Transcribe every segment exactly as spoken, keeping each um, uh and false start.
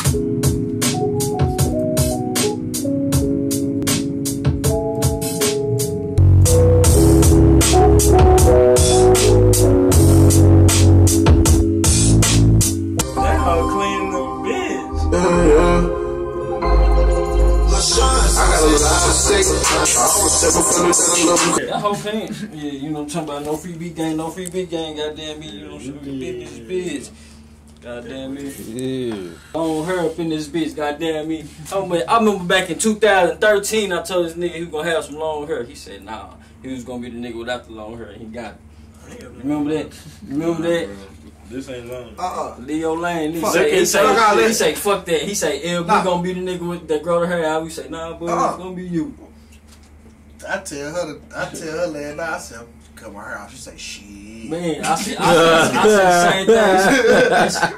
That whole thing, yeah, you know, talking about no free beat gang, no free beat gang, goddamn me, you know, should be in this bitch. Goddamn me. Yeah. Long hair up in this bitch, goddamn me. I remember back in two thousand thirteen, I told this nigga he was gonna have some long hair. He said, nah, he was gonna be the nigga without the long hair. He got it. Remember that? Remember that? This ain't long. Uh-uh. Leo Lane, he say, he say, he say, fuck that. He say, L B nah. gonna be the nigga with that grow the hair out. We say, nah, boy, uh-uh. It's gonna be you. I tell her, to, I tell her last night, I said, cut my hair out. She say, shit. Man, I said, I said, I said the same thing.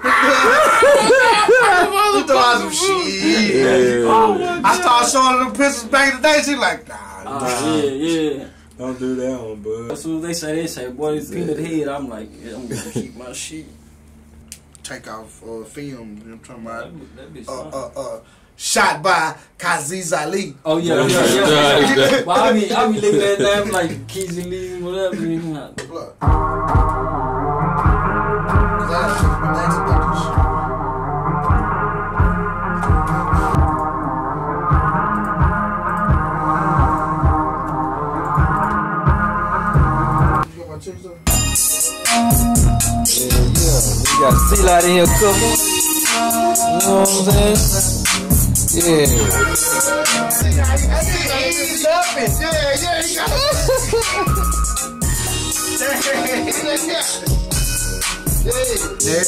You thought some shit. Yeah. I started showing her them pictures back in the day. She like, nah, uh, nah. Yeah, yeah. Don't do that one, bud. As soon as they say, they say, boy, it's peanut head. I'm like, yeah, I'm gonna keep my shit. Take off uh, film. You know what I'm talking about? That, that uh, uh, uh, shot by Kaziz Ali. Oh yeah, yeah, yeah. yeah. Well, I mean, I be looking at them like Keezy Lee, whatever. You know. Look. Yeah, yeah, we got a seal out in here cooking. You know what I'm saying? Yeah. He's upping. Yeah, yeah, he got it. Yeah.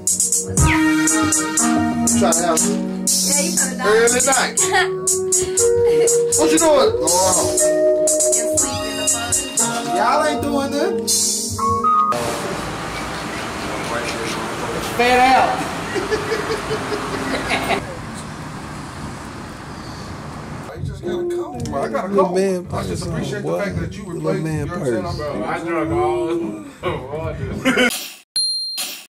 Try to have some. Yeah, you trying to die. Early night. What you doing? Oh. Y'all ain't doing nothing. Fat out. You just got a cold. I got a cold. Man, I just appreciate the fact that you were playing. Man, you know what I'm saying? I drunk all.